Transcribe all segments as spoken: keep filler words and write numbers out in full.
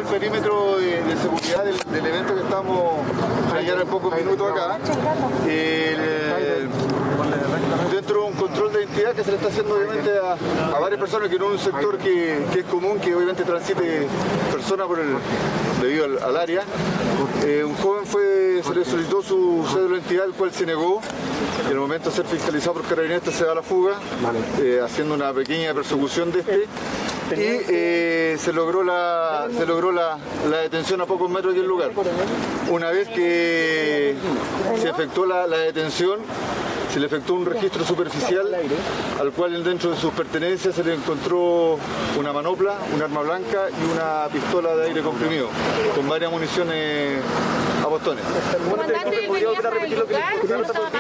el perímetro de, de seguridad del, del evento que estamos a llegar en pocos minutos acá. El, el, dentro de un control de identidad que se le está haciendo obviamente a, a varias personas, que no es un sector que, que es común, que obviamente transite personas por el, debido al, al área. Eh, un joven fue, se le solicitó su cédula de identidad, el cual se negó. En el momento de ser fiscalizado por carabineros se da la fuga, eh, haciendo una pequeña persecución de este. Y eh, se logró, la, se logró la, la detención a pocos metros del lugar. Una vez que se efectuó la, la detención, se le efectuó un registro superficial al cual dentro de sus pertenencias se le encontró una manopla, un arma blanca y una pistola de aire comprimido con varias municiones a botones. Comandante, ¿podría volver a repetir lo que le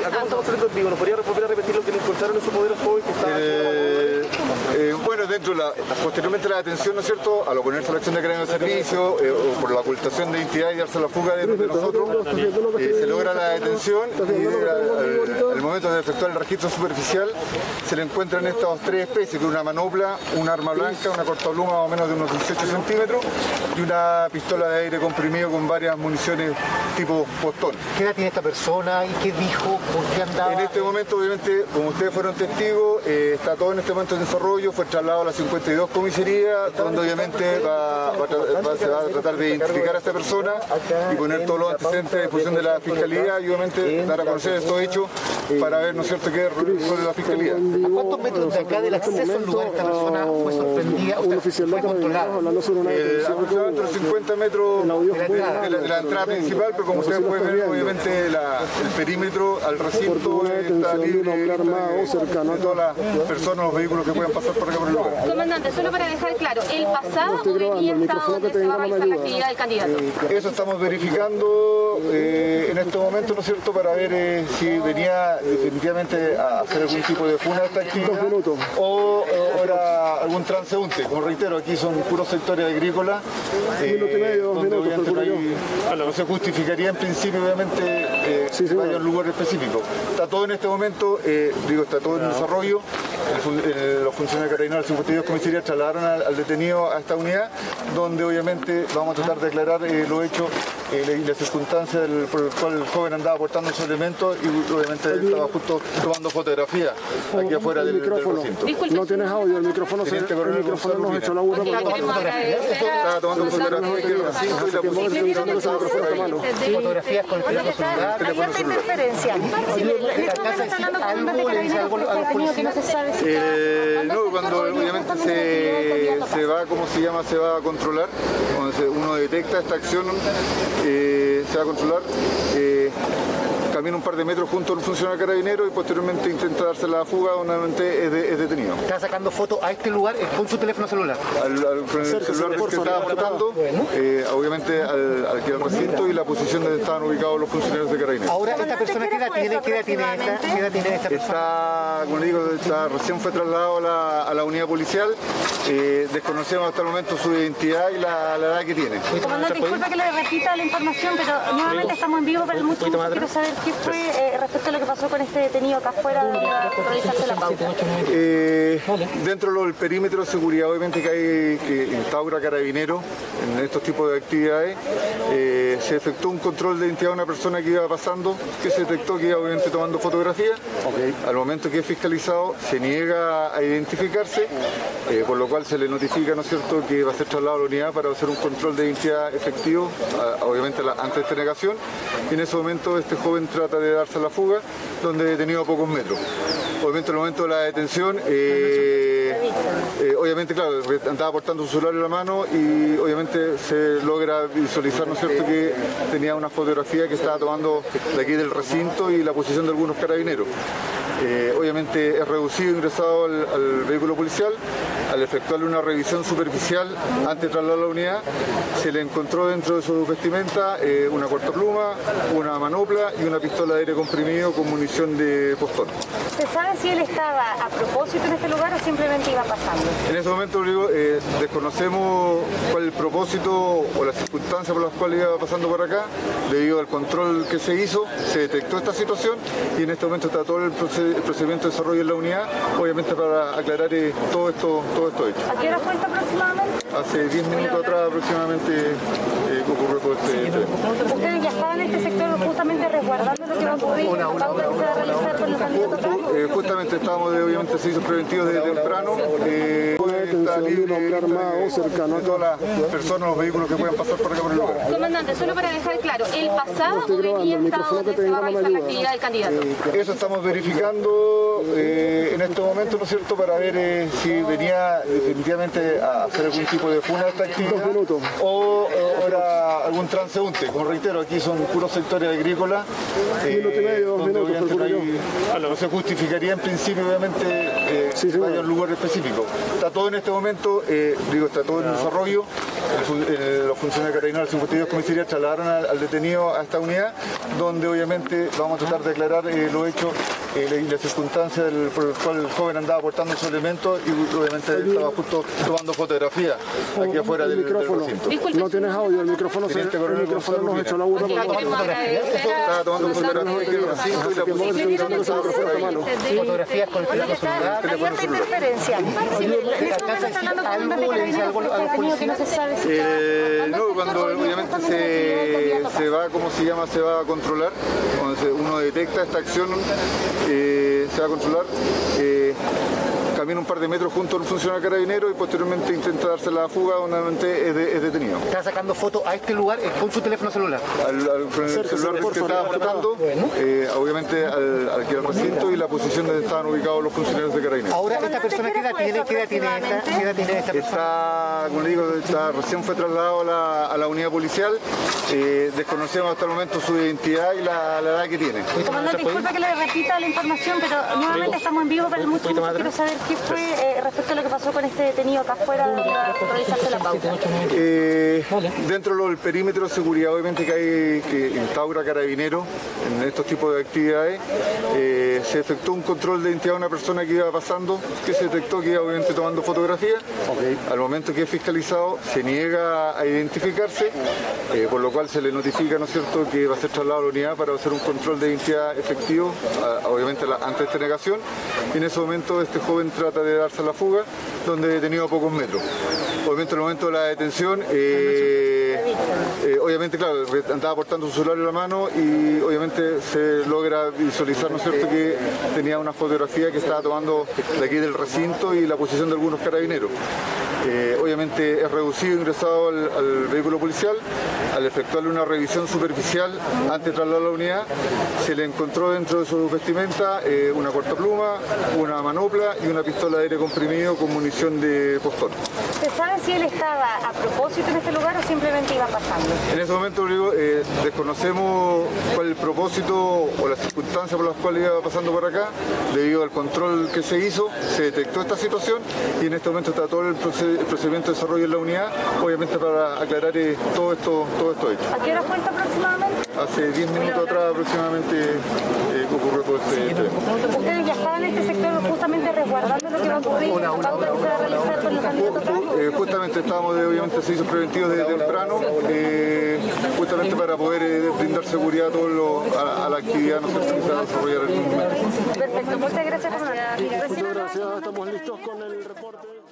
¿No podría volver a repetir lo que le encontraron en su poder joven que estaba eh, eh, bueno, dentro de la, posteriormente la detención, ¿no es cierto?, al oponerse a la acción de carabinero de servicio, eh, o por la ocultación de identidad y darse la fuga de, de nosotros, eh, se logra la detención y al, al momento de efectuar el registro superficial se le encuentran estas tres especies, que una manopla, un arma blanca, una cortapluma más o menos de unos dieciocho centímetros y una pistola de aire comprimido con varias municiones tipo postón. ¿Qué edad tiene esta persona y qué dijo? ¿Por qué andaba? En este momento, obviamente, como ustedes fueron testigos, eh, está todo en este momento en desarrollo, fue trasladado a la cincuenta y dos comisaría, donde obviamente va, va, va, se va a tratar de identificar a esta persona y poner todos los antecedentes a disposición de la Fiscalía y obviamente dar a conocer estos hechos para ver, ¿no es cierto?, qué resuelve la Fiscalía. ¿A cuántos metros de acá del acceso al lugar esta persona fue sorprendida? O sea, fue controlada. Eh, aproximadamente unos cincuenta metros de la, de la, de la entrada principal, pero como ustedes pueden ver, obviamente la, el perímetro al recinto está libre de todas las personas, los vehículos que puedan pasar por acá por el lugar. Comandante, solo para dejar claro, ¿él pasaba o venía hasta donde se va a realizar la actividad del candidato? Eso estamos verificando eh, en este momento, ¿no es cierto?, para ver eh, si venía definitivamente a hacer algún tipo de funa de esta actividad o, o era algún transeúnte. Como reitero, aquí son puros sectores agrícolas, eh, donde obviamente no, hay, no se justificaría en principio, obviamente, eh, sí, sí, vaya a un lugar específico. Está todo en este momento, eh, digo, está todo en desarrollo. El, el, los funcionarios de carabineros del cincuenta y dos comisaría trasladaron al, al detenido a esta unidad, donde obviamente vamos a tratar de aclarar eh, los hechos y eh, las circunstancias del, por el cual el joven andaba portando sus elementos y obviamente estaba justo tomando fotografías aquí afuera del, del recinto. Disculpe, no tienes audio, el micrófono se, el micrófono nos echó la burra por tomando fotografías. Estaba tomando fotografías aquí en el recinto y la posición. Fotografías con el teléfono celular. Hay alta interferencia. Eh, no, cuando obviamente se, se va, ¿cómo se llama? Se va a controlar, cuando se, uno detecta esta acción, eh, se va a controlar, eh, camina un par de metros junto a un funcionario carabinero y posteriormente intenta darse la fuga, nuevamente es, de, es detenido. ¿Está sacando fotos a este lugar con su teléfono celular? Al, al, con el celular que estaba aportando, eh, obviamente al, al, al recinto y la posición donde estaban ubicados los funcionarios de carabineros. Ahora, ¿esta persona qué edad tiene? ¿Qué edad tiene esta, ¿qué edad tiene esta persona? Está, como digo, está, recién fue trasladado a la, a la unidad policial. Eh, desconocemos hasta el momento su identidad y la, la edad que tiene. Comandante, disculpe que le repita la información, pero nuevamente estamos en vivo para el mucho. Quiero saber qué fue eh, respecto a lo que pasó con este detenido acá afuera de realizarse la pauta. Eh, dentro del perímetro de seguridad, obviamente que hay que instaura carabinero en estos tipos de actividades, eh, se efectuó un control de identidad de una persona que iba pasando, que se detectó que iba obviamente tomando fotografías. Okay. Al momento que es fiscalizado, se niega a identificarse, eh, por lo cual se le notifica, ¿no es cierto?, que va a ser trasladado a la unidad para hacer un control de identidad efectivo, a, obviamente la, ante esta negación. Y en ese momento este joven trata de darse la fuga, donde detenido a pocos metros. Obviamente en el momento de la detención, eh, eh, obviamente, claro, andaba portando su celular en la mano y obviamente se logra visualizar, ¿no es cierto?, que tenía una fotografía que estaba tomando de aquí del recinto y la posición de algunos carabineros. Eh, obviamente es reducido, ingresado al, al vehículo policial. Al efectuarle una revisión superficial antes de trasladar a la unidad, se le encontró dentro de su vestimenta eh, una cortapluma, una manopla y una pistola de aire comprimido con munición de postón. ¿Se sabe si él estaba a propósito en este lugar o simplemente iba pasando? En ese momento, digo, eh, desconocemos cuál es el propósito o las circunstancias por las cuales iba pasando por acá. Debido al control que se hizo, se detectó esta situación y en este momento está todo el procedimiento de desarrollo en la unidad, obviamente para aclarar eh, todo esto. Todo todo esto hecho. ¿A qué hora fue esto aproximadamente? Hace diez minutos atrás aproximadamente eh, ocurrió todo este tema. ¿Ustedes ya estaban en este sector justamente resguardando lo que va a ocurrir en la pauta que se va a realizar con el candidato Trump? Eh, justamente estáamos de, obviamente, servicios preventivos desde temprano. Eh, está libre de todas las personas, los vehículos que puedan pasar por acá por el lugar. Comandante, solo para dejar claro, ¿el pasado o venía estado donde se va a realizar la actividad del candidato? Eso estamos verificando eh, en estos momentos, ¿no es cierto?, para ver eh, si venía definitivamente a hacer algún tipo de funa de esta actividad o, o era algún transeúnte. Como reitero, aquí son puros sectores agrícolas, eh, donde obviamente no, hay, no se justificaría en principio, obviamente, eh, sí, sí, vaya a un lugar específico. Está todo en este momento, eh, digo, está todo en desarrollo. El, el, los funcionarios de Carabineros, cincuenta y dos comisarías trasladaron al, al detenido a esta unidad, donde obviamente vamos a tratar de aclarar eh, lo hecho eh, y las circunstancias del, por el cual el joven andaba portando su elemento y obviamente estaba justo tomando fotografía aquí afuera del, del recinto. No tienes audio, el micrófono se el micrófono nos echó la burra. Estaba tomando fotografía aquí en el recinto y la pusieron fotografías con el teléfono celular. Hay harta interferencia. ¿Algo le dice algo a los policías? Eh, no, cuando obviamente se, se va, ¿cómo se llama? Se va a controlar, cuando se, uno detecta esta acción, eh, se va a controlar, eh, camina un par de metros junto a un funcionario carabinero y posteriormente intenta darse la fuga, nuevamente es, de, es detenido. ¿Está sacando fotos a este lugar con su teléfono celular? Al, al, con el Cerca, celular que estaba portando, eh, obviamente al, al, al recinto y la posición donde estaban ubicados los funcionarios de carabineros. Ahora, ¿esta persona qué edad tiene? ¿Qué edad tiene esta, qué edad tiene esta persona? Está, como le digo, está, recién fue trasladado a la, a la unidad policial. Eh, desconocemos hasta el momento su identidad y la, la edad que tiene. Comandante, disculpe que le repita la información, pero nuevamente estamos en vivo, pero mucho, mucho quiero saber qué fue eh, respecto a lo que pasó con este detenido acá afuera de realizarse la pauta. Eh, dentro del perímetro de seguridad, obviamente que hay que instaura Carabineros en estos tipos de actividades, eh, se efectuó un control de identidad de una persona que iba pasando, que se detectó que iba obviamente tomando fotografías. Okay. Al momento que es fiscalizado, se niega a identificarse, eh, por lo cual se le notifica, ¿no es cierto?, que va a ser trasladado a la unidad para hacer un control de identidad efectivo, a, obviamente la, ante esta negación. Y en ese momento este joven trata de darse a la fuga, donde detenido a pocos metros. Obviamente en el momento de la detención, eh, eh, obviamente, claro, andaba portando su celular en la mano y obviamente se logra visualizar, ¿no es cierto?, que tenía una fotografía que estaba tomando de aquí del recinto y la posición de algunos carabineros. Eh, obviamente es reducido, ingresado al, al vehículo policial. Al efectuarle una revisión superficial antes de trasladar a la unidad, se le encontró dentro de su vestimenta eh, una cortapluma, una manopla y una pistola de aire comprimido con munición de postón. ¿Se sabe si él estaba a propósito en este lugar o simplemente iba pasando? En ese momento, digo, eh, desconocemos cuál es el propósito o las circunstancias por las cuales iba pasando por acá. Debido al control que se hizo, se detectó esta situación y en este momento está todo el, proced el procedimiento de desarrollo en la unidad, obviamente para aclarar eh, todo esto todo esto hecho. ¿A qué hora fue esto aproximadamente? Hace diez minutos atrás aproximadamente eh, ocurrió todo este tema. ¿Ustedes ya estaban en este sector justamente resguardando lo que va a ocurrir en la pauta que se va a realizar con el candidato Trump? Eh, justamente estáamos de, obviamente, servicios preventivos desde temprano, eh, justamente para poder eh, brindar seguridad a, todo lo, a, a la actividad, ¿no?, que se va a desarrollar en el momento. Perfecto, muchas gracias, comandante. Muchas gracias, estamos listos con el reporte.